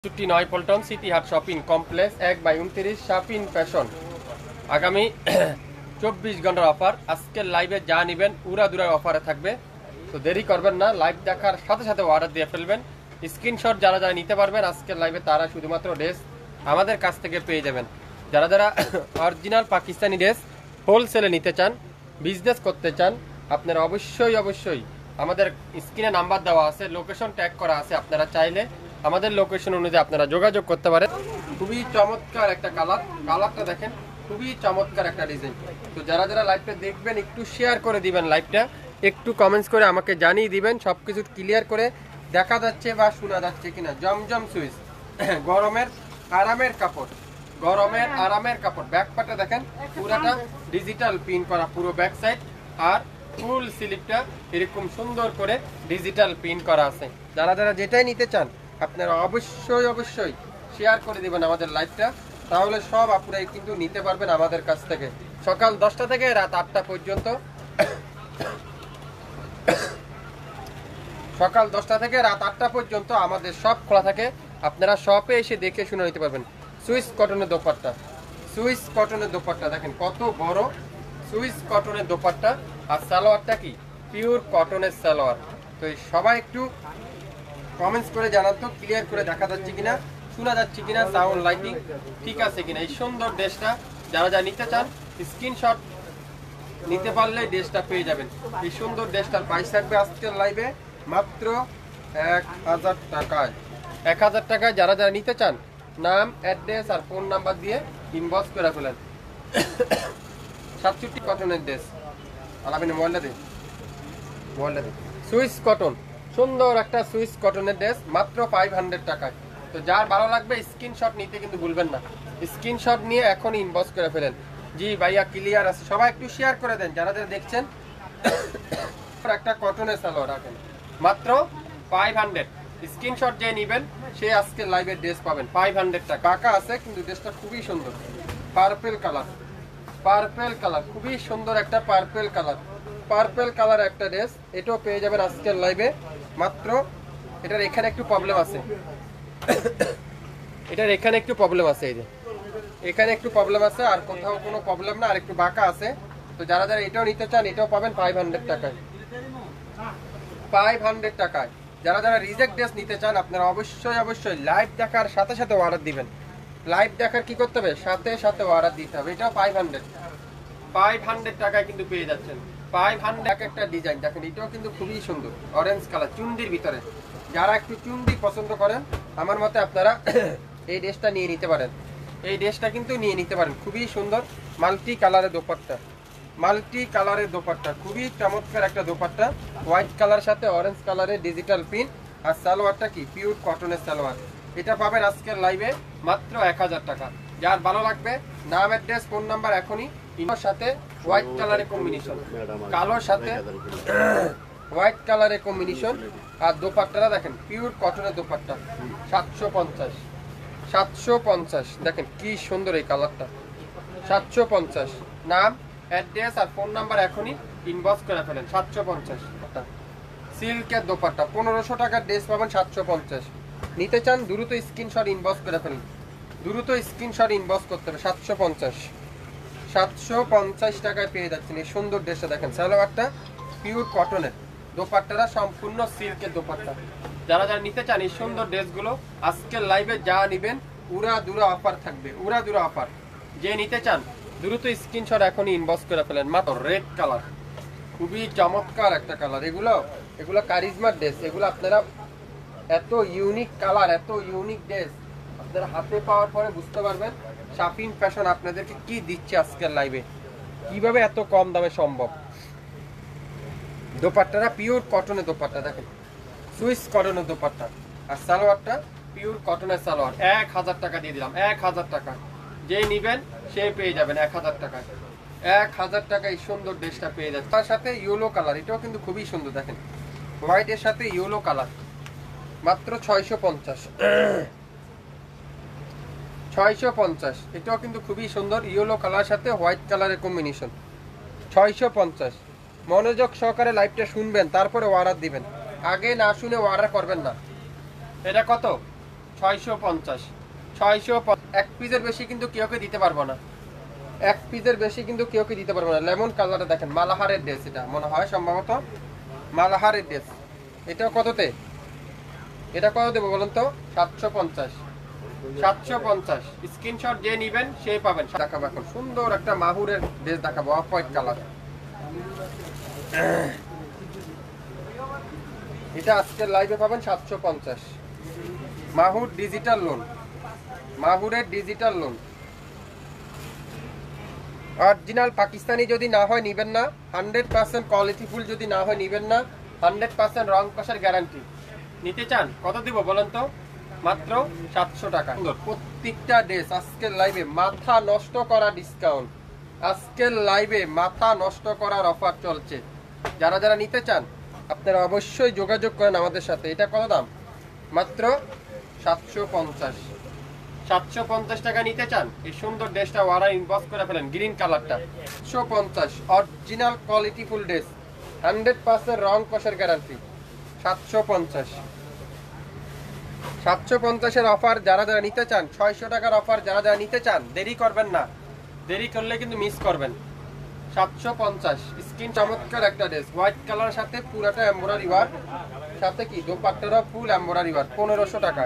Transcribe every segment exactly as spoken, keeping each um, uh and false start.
ছুটি নয় পল্টন সিটি হাট শপিং কমপ্লেক্স এক বাই উনত্রিশ শাপিন ফ্যাশন। আগামী চব্বিশ ঘন্টার অফার। আজকের লাইভে যা নেবেন উড়া দুরার অফারে থাকবে, তো দেরি করবেন না, লাইভ দেখার সাথে সাথে অর্ডার দিয়ে ফেলবেন। স্ক্রিনশট যারা যারা নিতে পারবেন আজকের লাইভে তারা শুধুমাত্র ড্রেস আমাদের কাছ থেকে পেয়ে যাবেন। যারা যারা অরিজিনাল পাকিস্তানি ড্রেস হোলসেলে নিতে চান, বিজনেস করতে চান, আপনারা অবশ্যই অবশ্যই আমাদের স্ক্রিনে নাম্বার দেওয়া আছে, লোকেশন ট্যাগ করা আছে, আপনারা চাইলে আমাদের লোকেশন অনুযায়ী আপনারা যোগাযোগ করতে পারেন। খুবই চমৎকার একটা কালার, কালারটা দেখেন, খুবই চমৎকার একটা ডিজাইন। তো যারা যারা লাইভটা দেখবেন একটু শেয়ার করে দিবেন, লাইভটা একটু কমেন্টস করে আমাকে জানিয়ে দিবেন সবকিছু ক্লিয়ার করে দেখা যাচ্ছে বা শোনা যাচ্ছে কিনা। জমজম সুইচ, গরমের আরামের কাপড়, গরমের আরামের কাপড়। ব্যাক পার্টটা দেখেন পুরাটা ডিজিটাল প্রিন্ট করা, পুরো ব্যাক সাইড আর ফুল স্লিপটা এরকম সুন্দর করে ডিজিটাল প্রিন্ট করা আছে। যারা যারা যেটাই নিতে চান আপনারা অবশ্যই অবশ্যই শেয়ার করে দিবেন আমাদের লাইভটা, তাহলে সব আপনারাই কিন্তু নিতে পারবেন আমাদের কাছ থেকে। সকাল দশটা থেকে রাত আটটা পর্যন্ত, সকাল দশটা থেকে রাত আটটা পর্যন্ত আমাদের সব খোলা থাকে। আপনারা শপে এসে দেখে শুনে নিতে পারবেন। সুইস কটনের দোপাট্টা, সুইস কটনের দোপাট্টা দেখেন কত বড়, সুইস কটনের দোপাট্টা। আর সালোয়ারটা কি পিওর কটনের সালোয়ার। তো সবাই একটু কমেন্টস করে জানান তো ক্লিয়ার করে দেখা যাচ্ছে কিনা, শোনা যাচ্ছে কিনা, সাউন্ড লাইটিং ঠিক আছে কিনা। এই সুন্দর ড্রেসটা যারা যা নিতে চান স্ক্রিনশট নিতে পারলে ড্রেসটা পেয়ে যাবেন। এই সুন্দর ড্রেসটার প্রাইস থাকবে আজকের লাইভে মাত্র এক হাজার টাকায়। এক হাজার টাকায় যারা যারা নিতে চান নাম, অ্যাড্রেস আর ফোন নাম্বার দিয়ে ইনবক্স করে ফেলেন। সাতষট্টি কটনের ড্রেস আলাপিনে মোবাইলটা দিন, মোবাইলটা দিন। সুইস কটন, সুন্দর একটা সুইস কটনের ড্রেস মাত্র ফাইভ হান্ড্রেড টাকায়। তো যার ভালো লাগবে স্ক্রিনশট নিতে কিন্তু ভুলবেন না, স্ক্রিনশট নিয়ে এখন ইনবক্স করে ফেলেন। জি ভাইয়া ক্লিয়ার আছে, সবাই একটু শেয়ার করে দেন যারা যারা দেখছেন। একটা কটনের সালোয়ার রাখেন মাত্র ফাইভ হান্ড্রেড। স্ক্রিনশট যে নেবেন সে আজকে লাইভের ড্রেস পাবেন ফাইভ হান্ড্রেড টাকা। কাকা আছে কিন্তু ড্রেসটা খুবই সুন্দর, পার্পেল কালার, পার্পেল কালার, খুবই সুন্দর একটা পার্পেল কালার, পার্পেল কালার একটা ড্রেস। এটাও পেয়ে যাবেন আজকের লাইভে মাত্র। এটার এখানে একটু প্রবলেম আছে, এটার এখানে একটু প্রবলেম আছে, এই যে এখানে একটু প্রবলেম আছে, আর কোথাও কোনো প্রবলেম না, আর একটু বাঁকা আছে। তো যারা যারা এটাও নিতে চান এটাও পাবেন ফাইভ হান্ড্রেড টাকায়, ফাইভ হান্ড্রেড টাকায়। যারা যারা রিজেক্ট ড্রেস নিতে চান আপনারা অবশ্যই অবশ্যই লাইভ দেখার সাথে সাথে অর্ডার দিবেন। লাইভ দেখার কি করতে হবে, সাথে সাথে অর্ডার দিতে হবে। এটাও ফাইভ হান্ড্রেড, ফাইভ হান্ড্রেড টাকায় কিন্তু পেয়ে যাচ্ছেন। ফাইভ হান্ড্রেড একটা ডিজাইন দেখেন, এটাও কিন্তু খুবই সুন্দর, অরেঞ্জ কালার চুন্ডির ভিতরে। যারা একটু চুন্ডি পছন্দ করেন আমার মতে আপনারা এই ড্রেসটা নিয়ে নিতে পারেন, এই ড্রেসটা কিন্তু নিয়ে নিতে পারেন। খুবই সুন্দর মাল্টি কালারের দোপাট্টা, মাল্টি কালারের দোপাট্টা, খুবই চমৎকার একটা দোপাট্টা। হোয়াইট কালার সাথে অরেঞ্জ কালারের ডিজিটাল প্রিন্ট। আর সালোয়ারটা কি পিওর কটনের সালোয়ার। এটা পাবেন আজকের লাইভে মাত্র এক হাজার টাকা। যার ভালো লাগবে নাম, অ্যাড্রেস, ফোন নাম্বার এখনই। ইনোর সাথে হোয়াইট কালারের কম্বিনেশন, কালোর সাথে হোয়াইট কালারের কম্বিনেশন। আর দোপাট্টাটা দেখেন পিওর কটনের দোপাট্টা, সাতশো পঞ্চাশ, সাতশো পঞ্চাশ দেখেন কি সুন্দর এই কালারটা, সাতশো পঞ্চাশ। নাম, অ্যাড্রেস আর ফোন নাম্বার এখনই ইনবক্স করে ফেলেন। সাতশো পঞ্চাশ সিল্কের দোপাট্টা, পনেরোশো টাকার ড্রেস পাবেন সাতশো পঞ্চাশ। নিতে চান দ্রুত স্ক্রিনশট ইনবক্স করে ফেলেন, দ্রুত স্ক্রিনশট ইনবক্স করতে হবে। সাতশো পঞ্চাশ, সাতশো পঞ্চাশ টাকায় পেয়ে যাচ্ছেন এই সুন্দর ড্রেসটা। দেখেন সালোয়ারটা পিওর কটনের, দোপাট্টাটা সম্পূর্ণ সিল্কের দোপাট্টা। যারা যারা নিতে চান এই সুন্দর ড্রেসগুলো আজকের লাইভে যা নেবেন উড়া দুরা অফার থাকবে, উড়া দুরা অফার। যে নিতে চান দ্রুত স্ক্রিনশট এখনই ইনবক্স করে ফেলেন। মাত্র রেড কালার, খুবই চমৎকার একটা কালার। এগুলো এগুলো কারিজমার ড্রেস, এগুলো আপনারা এত ইউনিক কালার, এত ইউনিক ড্রেস আপনারা হাতে পাওয়ার পরে বুঝতে পারবেন শাপিন ফ্যাশন আপনাদেরকে কি দিচ্ছে আজকের লাইভে, কিভাবে এত কম দামে সম্ভব। দোপাট্টাটা পিওর কটনের দোপাট্টা দেখেন, সুইস কটনের দোপাট্টা। আর সালোয়ারটা পিওর কটনের সালোয়ার। এক হাজার টাকা দিয়ে দিলাম, এক হাজার টাকা। যে নিবেন সে পেয়ে যাবেন এক হাজার টাকায়, এক হাজার টাকায় সুন্দর ড্রেসটা পেয়ে যাচ্ছে। তার সাথে ইয়েলো কালার, এটাও কিন্তু খুবই সুন্দর দেখেন, হোয়াইটের সাথে ইয়েলো কালার মাত্র ছয়শো পঞ্চাশ, ছয়শো পঞ্চাশ। এটাও কিন্তু খুবই সুন্দর, ইয়েলো কালার সাথে হোয়াইট কালারের কম্বিনেশন। ছয়শো পঞ্চাশ। মনোযোগ সহকারে লাইভটা শুনবেন তারপরে অর্ডার দিবেন, আগে না শুনে অর্ডার করবেন না। এটা কত? ছয়শো পঞ্চাশ ছয়শো এক পিসের বেশি কিন্তু কেউ কে দিতে পারবো না, এক পিসের বেশি কিন্তু কেউ কে দিতে পারবো না। লেমন কালারটা দেখেন, মালাহারের ড্রেস, এটা মনে হয় সম্ভবত মালাহারের ড্রেস। এটা কততে, এটা কত দেবো বলুন তো? সাতশো পঞ্চাশ সাতশো পঞ্চাশ। স্ক্রিনশট যে নিবেন সেই পাবেন। দেখাবো এখন সুন্দর একটা মাহুরের ড্রেস দেখাবো, অফ হোয়াইট কালার। এটা আজকের লাইভে পাবেন সাতশো পঞ্চাশ। মাহুর ডিজিটাল লোন, মাহুরের ডিজিটাল লোন অরিজিনাল পাকিস্তানি যদি না হয় নিবেন না, হান্ড্রেড পার্সেন্ট কোয়ালিটি ফুল যদি না হয় নিবেন না, হান্ড্রেড পার্সেন্ট রং কষার গ্যারান্টি। নিতে চান কত দিব বলেন তো? মাত্র সাতশো টাকা। প্রত্যেকটা ড্রেস আজকের লাইভে মাথা নষ্ট করা ডিসকাউন্ট, আজকের লাইভে মাথা নষ্ট করার অফার চলছে। যারা যারা নিতে চান আপনারা অবশ্যই যোগাযোগ করেন আমাদের সাথে। এটা কত দাম? মাত্র সাতশো পঞ্চাশ। সাতশো পঞ্চাশ টাকা নিতে চান এই সুন্দর ড্রেসটা অর্ডার ইনবক্স করে ফেলেন, গ্রিন কালারটা। সাতশো পঞ্চাশ original quality full dress, hundred percent রং কষের গ্যারান্টি। সাতশো পঞ্চাশ সাতশো পঞ্চাশের অফার যারা যারা নিতে চান, ছয়শো টাকার অফার যারা যারা নিতে চান, দেরি করবেন না, দেরি করলে কিন্তু মিস করবেন। সাতশো পঞ্চাশ। স্কিন চমৎকার একটা ড্রেস, হোয়াইট কালারের সাথে পুরাটা এমব্রয়ডারি ওয়ার্ক, সাথে কি দোপাট্টারও ফুল এমব্রয়ডারি ওয়ার্ক। পনেরোশো টাকা।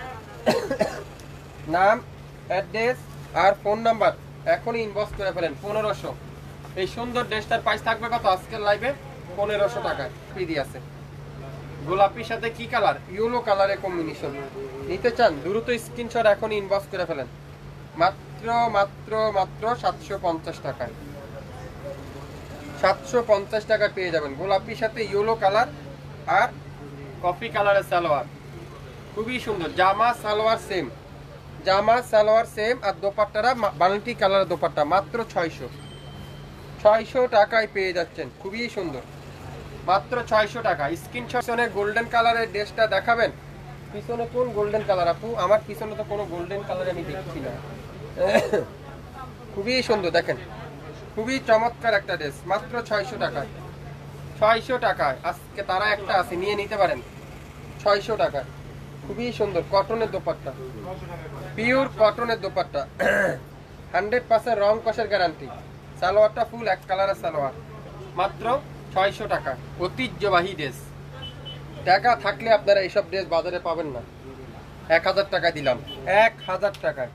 নাম, অ্যাড্রেস আর ফোন নাম্বার এখনই ইনবক্স করে ফেলেন। পনেরোশো। এই সুন্দর ড্রেসটার প্রাইস থাকবে কত আজকের লাইভে? পনেরোশো টাকায় ফ্রি আছে। গোলাপির সাথে কি কালার? ইয়েলো কালারের কম্বিনেশন। নিতে চান দ্রুত স্ক্রিনশট এখনই ইনবক্স করে ফেলেন। মাত্র মাত্র মাত্র সাতশো পঞ্চাশ টাকায়, সাতশো পঞ্চাশ টাকা পেয়ে যাবেন। গোলাপির সাথে ইয়েলো কালার আর কফি কালারের সালোয়ার, খুবই সুন্দর। জামা সালোয়ার সেম, জামা সালোয়ার সেম, আর দোপাট্টারা বানাটি কালারের দোপাট্টা। মাত্র ছয়শো ছয়শো টাকায় পেয়ে যাচ্ছেন, খুবই সুন্দর। মাত্র ছয়শো টাকা। স্ক্রিনশটে গোল্ডেন কালারের ড্রেসটা দেখাবেন। পিছনে কোন গোল্ডেন কালার আপু? আমার পিছনে তো কোনো গোল্ডেন কালার আমি দেখছি না। খুবই সুন্দর দেখেন, খুবই চমৎকার একটা ড্রেস। মাত্র ছয়শো টাকায়, ছয়শো টাকায় আজকে তারা একটা আছে, নিয়ে নিতে পারেন। ছয়শো টাকায় খুবই সুন্দর কটনের দোপাট্টা, পিওর কটনের দোপাট্টা, হান্ড্রেড পার্সেন্ট রং কষের গ্যারান্টি। সালোয়ারটা ফুল এক কালারের সালোয়ার। মাত্র ছয়শো টাকা। ঐতিহ্যবাহী ড্রেস, টাকা থাকলে আপনারা এইসব ড্রেস বাজারে পাবেন না। এক হাজার টাকা দিলাম, এক হাজার টাকায়,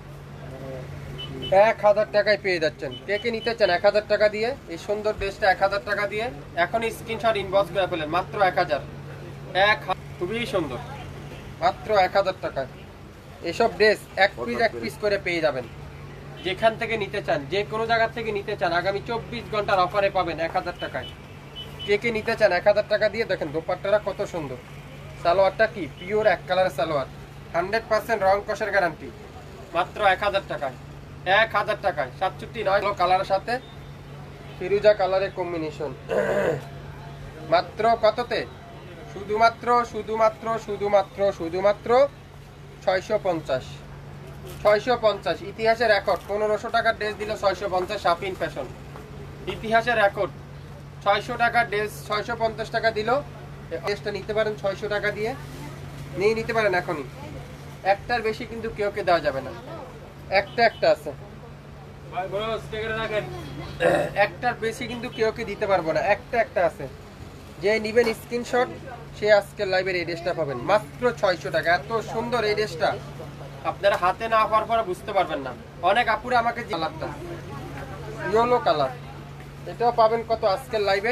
এক হাজার টাকায় পেয়ে যাচ্ছেন। কে কে নিতে চান এক হাজার টাকা দিয়ে এই সুন্দর ড্রেসটা? এক হাজার টাকা দিয়ে এখনই স্ক্রিনশট ইনবক্স করে ফেলেন। মাত্র এক হাজার, এক খুবই সুন্দর, মাত্র এক হাজার টাকায় এসব ড্রেস এক পিস এক পিস করে পেয়ে যাবেন। যেখান থেকে নিতে চান, যে কোনো জায়গা থেকে নিতে চান, আগামী চব্বিশ ঘন্টার অফারে পাবেন এক হাজার টাকায়। কে কে নিতে চান এক হাজার টাকা দিয়ে? দেখেন দোপাট্টাটা কত সুন্দর, সালোয়ারটা কি পিওর এক কালারের সালোয়ার, হান্ড্রেড পার্সেন্ট রং কষের গ্যারান্টি। মাত্র এক হাজার টাকায়, এক হাজার টাকায়। সাতষট্টি নয় কালারের সাথে ফিরুজা কালারের কম্বিনেশন। মাত্র কততে? শুধুমাত্র শুধুমাত্র শুধুমাত্র শুধুমাত্র ছয়শো পঞ্চাশ, ছয়শো পঞ্চাশ। ইতিহাসের রেকর্ড। পনেরোশো টাকার ড্রেস দিল ছয়শো পঞ্চাশ, শাফিন ফ্যাশন। ইতিহাসের রেকর্ড, ছয়শো টাকার ড্রেস ছয়শো পঞ্চাশ টাকা দিল। ড্রেসটা নিতে পারেন ছয়শো টাকা দিয়ে, নিয়ে নিতে পারেন এখনই। একটার বেশি কিন্তু কেউ কে দেওয়া যাবে না, একটা একটা আছে, একটার বেশি কিন্তু কেউ কে দিতে পারবো না, একটা একটা আছে। যে নিবেন স্ক্রিনশট সে আজকের লাইভের এই ড্রেসটা পাবেন মাত্র ছয়শো টাকা। এত সুন্দর এই ড্রেসটা আপনারা হাতে না পাওয়ার পরে বুঝতে পারবেন না। অনেক আপুরে আমাকে কালারটা ইয়েলো কালার, এটাও পাবেন কত আজকের লাইভে?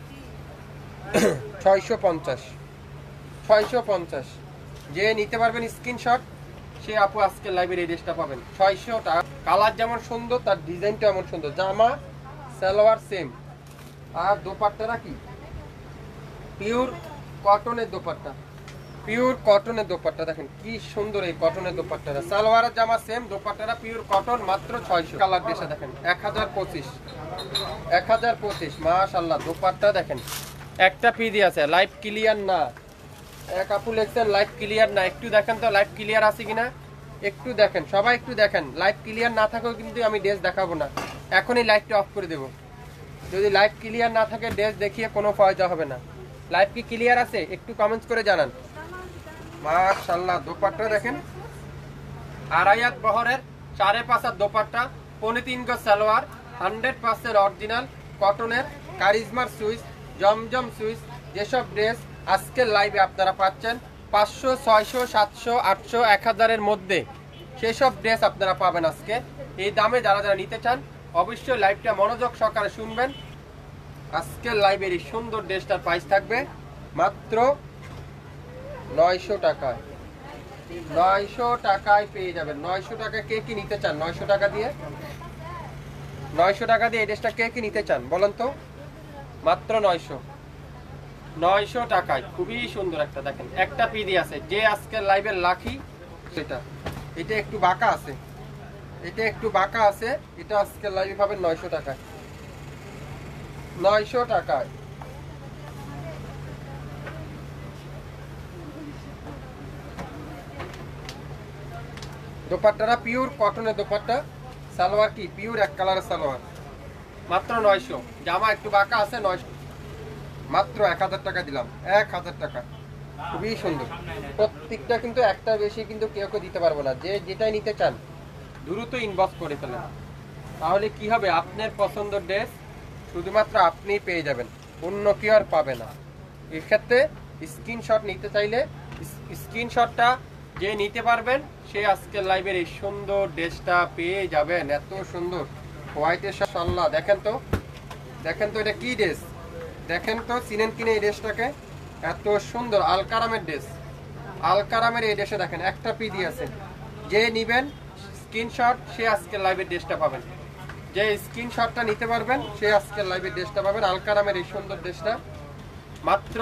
ছয়শো পঞ্চাশ, ছয়শো পঞ্চাশ। যে নিতে পারবেন স্ক্রিনশট সে আপু আজকের লাইভের এই ড্রেসটা পাবেন ছয়শো টাকা। কালার যেমন সুন্দর তার ডিজাইনটা এমন সুন্দর। জামা সালোয়ার সেম, আর দোপাট্টাটা কি পিওর কটনের দোপাট্টা, পিওর কটনের দোপাট্টা। দেখেন কি সুন্দর এই কটনের দোপাট্টাটা। সালোয়ার জামা সেম, দোপাট্টাটা পিওর কটন। মাত্র ছয়শো। কালার ড্রেসটা দেখেন এক হাজার পঁচিশ, এক হাজার পঁচিশ। মাশাআল্লাহ দোপাট্টা দেখেন একটা পিডি আছে, লাইভ ক্লিয়ার না। এক আপু লেখছেন লাইভ ক্লিয়ার না, একটু দেখেন তো লাইভ ক্লিয়ার আছে কিনা, একটু দেখেন সবাই, একটু দেখেন। লাইভ ক্লিয়ার না থাকেও কিন্তু আমি ড্রেস দেখাবো না, এখনই লাইভটা অফ করে দেবো। যদি লাইভ ক্লিয়ার না থাকে ড্রেস দেখিয়ে কোনো ফায়দা হবে না। লাইভ কি ক্লিয়ার আছে একটু কমেন্টস করে জানান। মাশাআল্লাহ দোপাট্টা দেখেন, আড়াই হাত বহরের সাড়ে পাঁচ হাত দোপাট্টা, পৌনে তিন গজ সালোয়ার, হান্ড্রেড পার্সেন্ট অরিজিনাল কটনের কারিজমার সুইচ, জমজম সুইচ। যেসব ড্রেস আজকের লাইভে আপনারা পাচ্ছেন পাঁচশো, ছয়শো, সাতশো, আটশো, এক হাজারের মধ্যে, সেসব ড্রেস আপনারা পাবেন আজকে এই দামে। যারা যারা নিতে চান অবশ্যই লাইভটা মনোযোগ সহকারে শুনবেন। আজকের লাইভের এই সুন্দর ড্রেসটার প্রাইস থাকবে মাত্র নয়শো টাকায়। নয়শো টাকায় পেয়ে যাবেন। নয়শো টাকা কে কি নিতে চান? নয়শো টাকা দিয়ে নয়শো টাকা দিয়ে এই ড্রেসটা কে কি নিতে চান বলেন তো? মাত্র নয়শো নয়শো টাকায় খুবই সুন্দর একটা দেখেন একটা পিডি আছে, যে আজকের লাইভের লাকি সেটা। এটা একটু বাঁকা আছে, এটা একটু বাঁকা আছে, এটা আজকের লাইভে পাবেন নয়শো টাকায়। নয়শো টাকায় দোপাট্টাটা পিওর কটনের দোপাট্টা, সালোয়ার কি পিওর এক কালারের সালোয়ার, মাত্র নয়শো। জামা একটু বাঁকা আছে, নয়শো, মাত্র এক হাজার টাকা দিলাম, এক হাজার টাকা। খুবই সুন্দর প্রত্যেকটা, কিন্তু একটা বেশি কিন্তু কেউ কেউ দিতে পারবো না। যে যেটাই নিতে চান দ্রুত ইনবক্স করে ফেলেন, তাহলে কি হবে আপনার পছন্দের ড্রেস শুধুমাত্র আপনিই পেয়ে যাবেন, অন্য কেউ আর পাবে না। এক্ষেত্রে স্ক্রিনশট নিতে চাইলে স্ক্রিনশটটা যে নিতে পারবেন সে আজকের লাইভের এই সুন্দর ড্রেসটা পেয়ে যাবেন। এত সুন্দর হোয়াইটের সাথে আল্লাহ, দেখেন তো দেখেন তো এটা কি ড্রেস, দেখেন তো চিনেন কিনে এই ড্রেসটাকে, এত সুন্দর আলকারামের ড্রেস। আলকারামের এই ড্রেসে দেখেন একটা পিডি আছে, যে নিবেন স্ক্রিনশট সে আজকের লাইভের ড্রেসটা পাবেন। যে স্ক্রিনশটটা নিতে পারবেন সে আজকের লাইভের ড্রেসটা পাবেন। আলকারামের এই সুন্দর ড্রেসটা মাত্র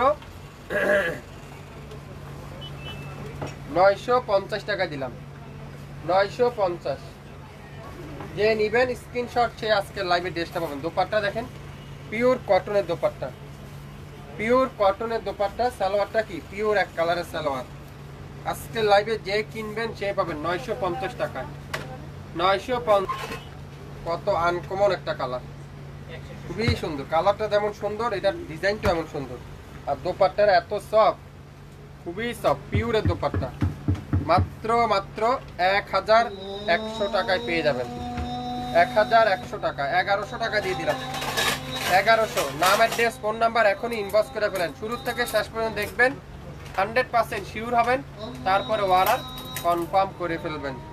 নয়শো পঞ্চাশ টাকা দিলাম, নয়শো পঞ্চাশ। যে নিবেন স্ক্রিনশট সে আজকের লাইভের ড্রেসটা পাবেন। দোপাট্টা দেখেন পিওর কটনের দোপাট্টা, পিওর কটনের দোপাট্টা, সালোয়ারটা কি পিওর এক কালারের সালোয়ার। আজকের লাইভে যে কিনবেন সে পাবেন নয়শো পঞ্চাশ টাকায়। নয়শো পঞ্চাশ, কত আনকমন একটা কালার, খুবই সুন্দর কালারটা, যেমন সুন্দর এটার ডিজাইনটা এমন সুন্দর, আর দোপাট্টার এত সফট, খুবই সফট পিওরের দোপাট্টা। মাত্র মাত্র এক হাজার একশো টাকায় পেয়ে যাবেন, এক হাজার একশো টাকা, এগারোশো টাকা দিয়ে দিলাম, এগারোশো। নাম অ্যাড্রেস ফোন নাম্বার এখনই ইনবক্স করে ফেলেন, শুরু থেকে শেষ পর্যন্ত দেখবেন, হান্ড্রেড পার্সেন্ট শিওর হবেন, তারপরে অর্ডার কনফার্ম করে ফেলবেন।